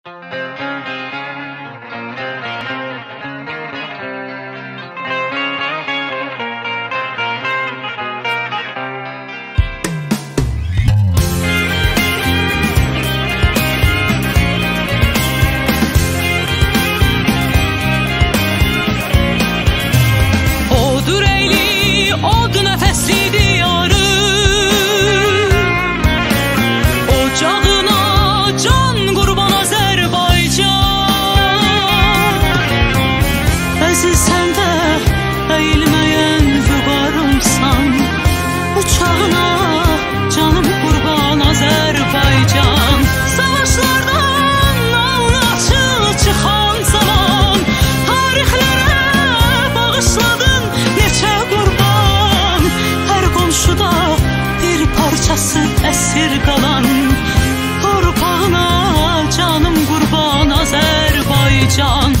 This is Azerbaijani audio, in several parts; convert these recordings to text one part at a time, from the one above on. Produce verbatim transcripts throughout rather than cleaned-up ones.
Əsir qalan torpağına canım qurban Azərbaycan.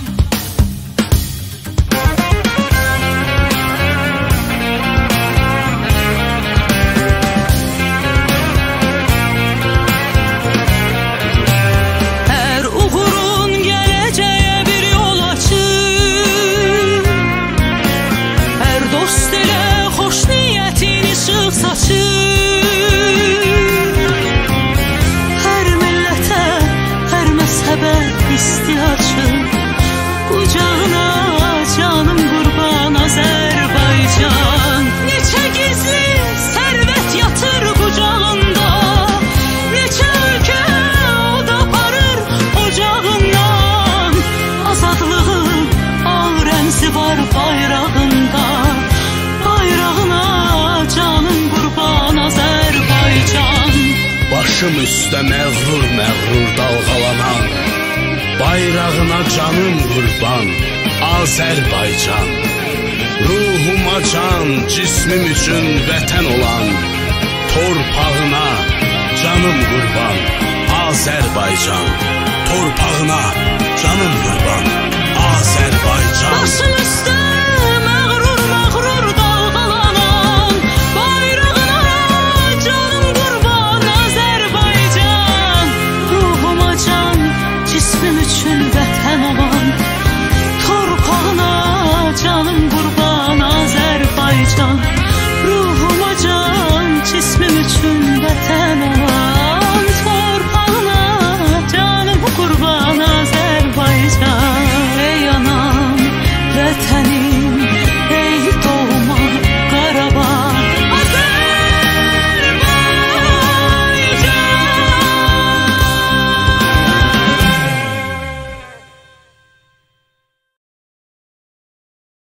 Hər uğurun gələcəyə bir yol açır, hər dost elə xoş niyyətin işıq saçır. İstiyacım kucağına canım qurban Azərbaycan. Neçə gizli sərvət yatır qucağında, neçə ölkə od aparır ocağından. Azadlığın al rəmzi var bayrağında, bayrağına canım qurban Azərbaycan. Başım üstə məğrur məğrur dalğalanan, bayrağına canım qurban Azərbaycan. Ruhuma can, cismim üçün vətən olan, torpağına canım qurban Azərbaycan. Torpağına canım qurban Azərbaycan. Başım üstə